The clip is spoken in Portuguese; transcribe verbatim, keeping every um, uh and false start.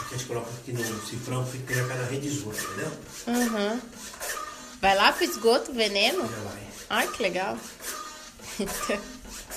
que a gente coloca aqui no cifrão, que tem aquela rede de esgoto, entendeu? Uhum. Vai lá pro esgoto, veneno? Já vai. Ai, que legal.